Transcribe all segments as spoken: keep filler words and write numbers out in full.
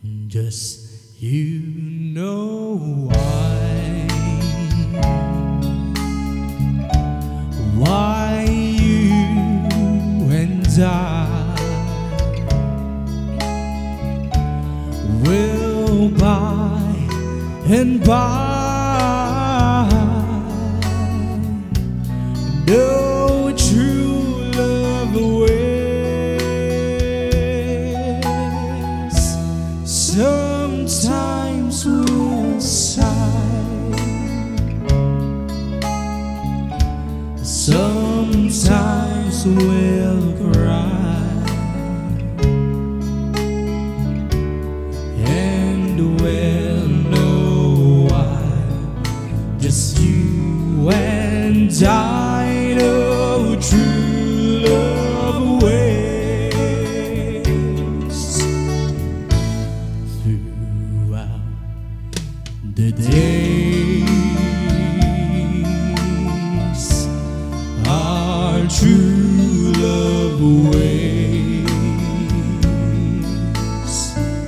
Just you know why, why you and I will by and by know true love awaits. Sometimes we'll sigh, sometimes we'll cry, and we'll know why. Just you and I know true love awaits. Throughout the days, our true love awaits.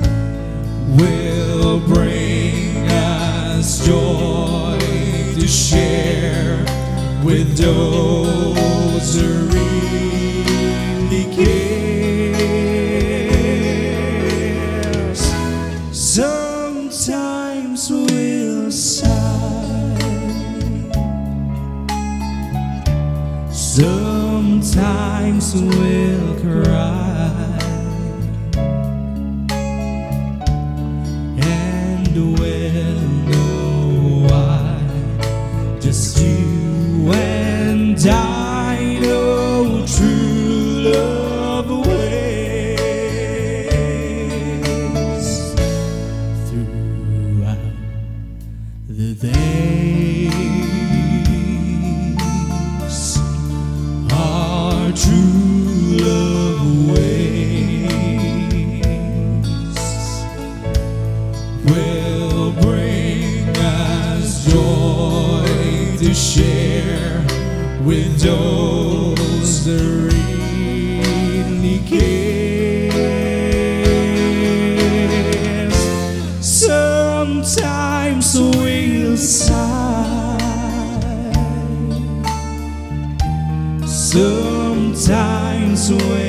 Will bring us joy to share with those who really cares. Sometimes we'll sigh, sometimes we'll cry, and we'll know why. Just you and I know true love awaits. Throughout the days, our true love awaits. Will bring us joy to share with those that really cares. Sometimes we'll sigh, sometimes we'll